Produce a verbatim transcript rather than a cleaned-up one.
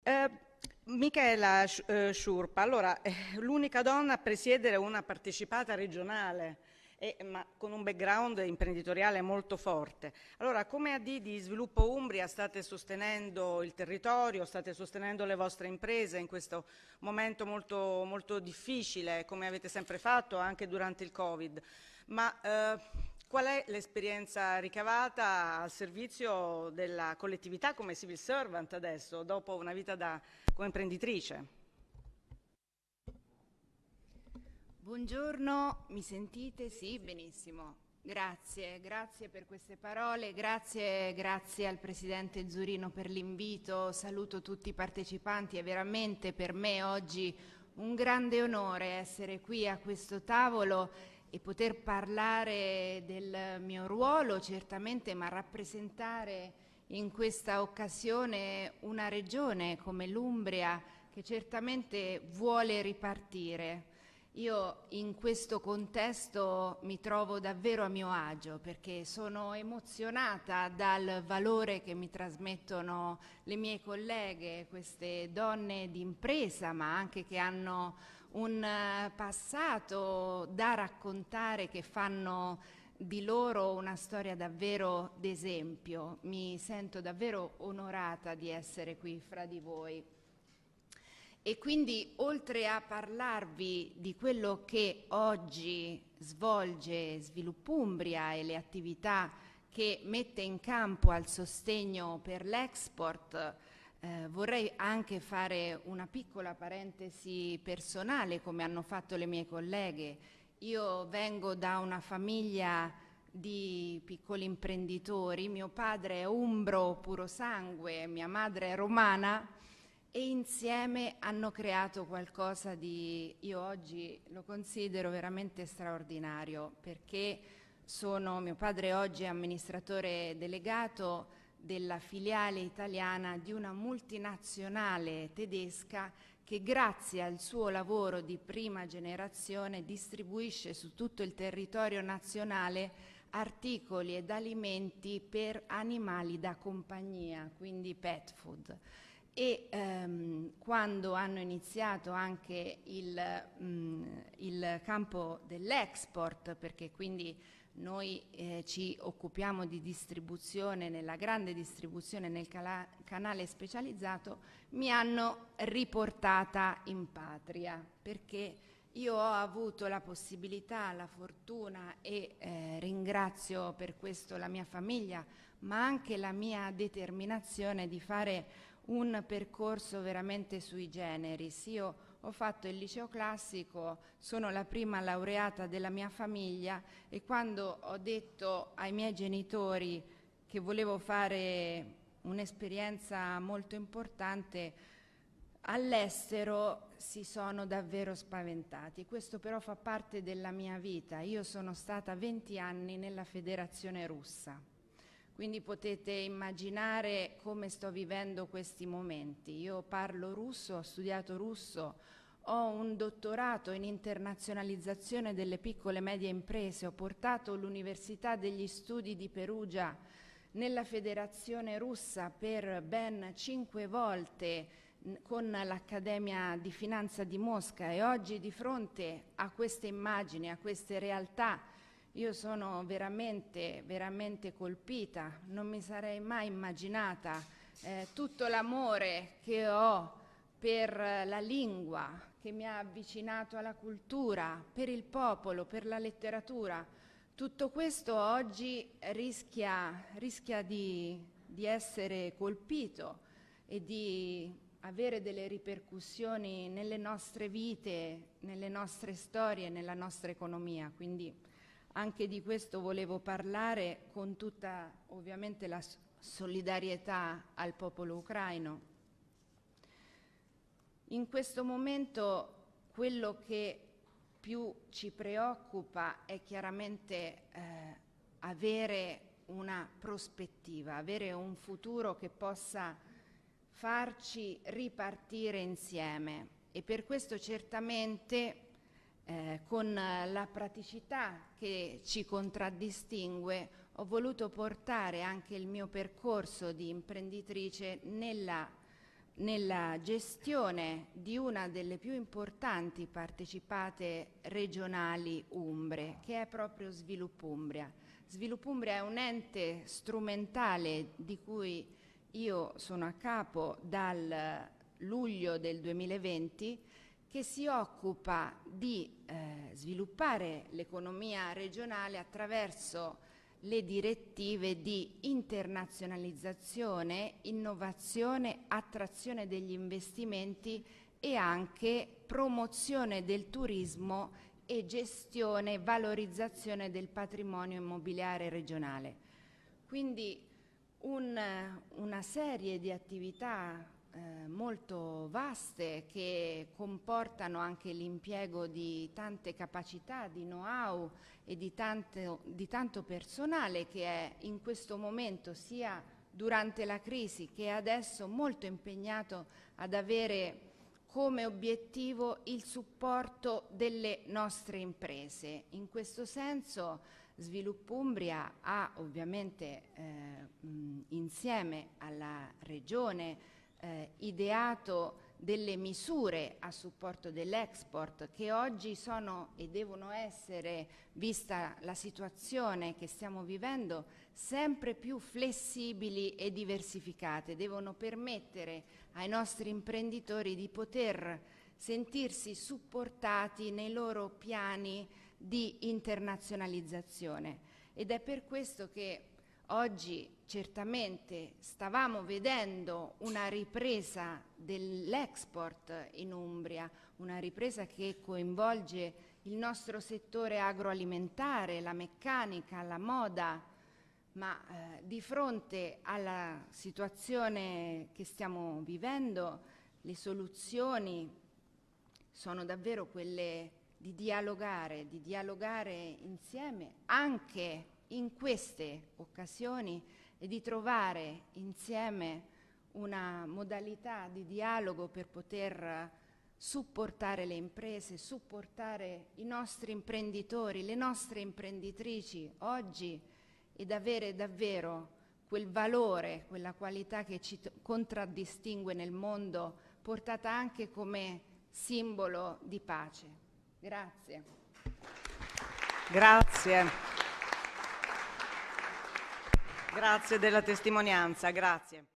Eh, Michela Sch- eh, Sciurpa, allora, eh, l'unica donna a presiedere una partecipata regionale, e- ma con un background imprenditoriale molto forte. Allora, come A D di Sviluppo Umbria state sostenendo il territorio, state sostenendo le vostre imprese in questo momento molto, molto difficile, come avete sempre fatto anche durante il Covid, ma eh, qual è l'esperienza ricavata al servizio della collettività come civil servant adesso, dopo una vita da, come imprenditrice? Buongiorno, mi sentite? Sì, benissimo. Grazie, grazie per queste parole, grazie, grazie al Presidente Zurino per l'invito, saluto tutti i partecipanti, è veramente per me oggi un grande onore essere qui a questo tavolo e poter parlare del mio ruolo, certamente, ma rappresentare in questa occasione una regione come l'Umbria che certamente vuole ripartire. Io in questo contesto mi trovo davvero a mio agio perché sono emozionata dal valore che mi trasmettono le mie colleghe, queste donne di impresa, ma anche che hanno un eh, passato da raccontare, che fanno di loro una storia davvero d'esempio. Mi sento davvero onorata di essere qui fra di voi. E quindi, oltre a parlarvi di quello che oggi svolge Sviluppo Umbria e le attività che mette in campo al sostegno per l'export, eh, vorrei anche fare una piccola parentesi personale, come hanno fatto le mie colleghe. Io vengo da una famiglia di piccoli imprenditori, mio padre è umbro puro sangue, mia madre è romana, e insieme hanno creato qualcosa di, io oggi lo considero veramente straordinario, perché sono, mio padre oggi è amministratore delegato della filiale italiana di una multinazionale tedesca che grazie al suo lavoro di prima generazione distribuisce su tutto il territorio nazionale articoli ed alimenti per animali da compagnia, quindi pet food. E ehm, quando hanno iniziato anche il, mh, il campo dell'export, perché quindi noi eh, ci occupiamo di distribuzione, nella grande distribuzione nel cala- canale specializzato, mi hanno riportata in patria, perché io ho avuto la possibilità, la fortuna e eh, ringrazio per questo la mia famiglia, ma anche la mia determinazione di fare un percorso veramente sui generis. Io ho fatto il liceo classico, sono la prima laureata della mia famiglia e quando ho detto ai miei genitori che volevo fare un'esperienza molto importante all'estero, si sono davvero spaventati. Questo però fa parte della mia vita. Io sono stata venti anni nella Federazione Russa. Quindi potete immaginare come sto vivendo questi momenti. Io parlo russo, ho studiato russo, ho un dottorato in internazionalizzazione delle piccole e medie imprese, ho portato l'Università degli Studi di Perugia nella Federazione Russa per ben cinque volte con l'Accademia di Finanza di Mosca, e oggi di fronte a queste immagini, a queste realtà, io sono veramente, veramente colpita. Non mi sarei mai immaginata eh, tutto l'amore che ho per la lingua, che mi ha avvicinato alla cultura, per il popolo, per la letteratura. Tutto questo oggi rischia, rischia di, di essere colpito e di avere delle ripercussioni nelle nostre vite, nelle nostre storie, nella nostra economia. Quindi anche di questo volevo parlare, con tutta ovviamente la solidarietà al popolo ucraino. In questo momento quello che più ci preoccupa è chiaramente eh, avere una prospettiva, avere un futuro che possa farci ripartire insieme, e per questo certamente eh, con la praticità che ci contraddistingue ho voluto portare anche il mio percorso di imprenditrice nella nella gestione di una delle più importanti partecipate regionali umbre, che è proprio Sviluppo Umbria. Sviluppo Umbria è un ente strumentale di cui io sono a capo dal luglio del duemilaventi, che si occupa di eh, sviluppare l'economia regionale attraverso le direttive di internazionalizzazione, innovazione, attrazione degli investimenti e anche promozione del turismo e gestione e valorizzazione del patrimonio immobiliare regionale. Quindi un, una serie di attività eh, molto vaste che comportano anche l'impiego di tante capacità, di know-how e di tanto, di tanto personale che è in questo momento, sia durante la crisi che adesso, molto impegnato ad avere come obiettivo il supporto delle nostre imprese. In questo senso Sviluppo Umbria ha ovviamente eh, mh, insieme alla Regione eh, ideato delle misure a supporto dell'export che oggi sono e devono essere, vista la situazione che stiamo vivendo, sempre più flessibili e diversificate. Devono permettere ai nostri imprenditori di poter sentirsi supportati nei loro piani di internazionalizzazione. Ed è per questo che oggi certamente stavamo vedendo una ripresa dell'export in Umbria, una ripresa che coinvolge il nostro settore agroalimentare, la meccanica, la moda, ma eh, di fronte alla situazione che stiamo vivendo, le soluzioni sono davvero quelle di dialogare, di dialogare insieme anche in queste occasioni e di trovare insieme una modalità di dialogo per poter supportare le imprese, supportare i nostri imprenditori, le nostre imprenditrici oggi ed avere davvero quel valore, quella qualità che ci contraddistingue nel mondo, portata anche come simbolo di pace. Grazie. Grazie. Grazie della testimonianza, grazie.